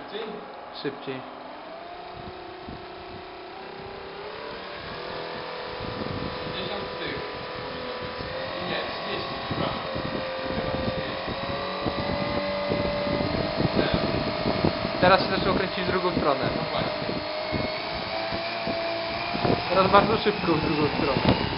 Szybciej? Szybciej. Tych powinno być. Nie, 30, przepraszam. Teraz się zaczęło kręcić w drugą stronę. No właśnie. Teraz bardzo szybko w drugą stronę.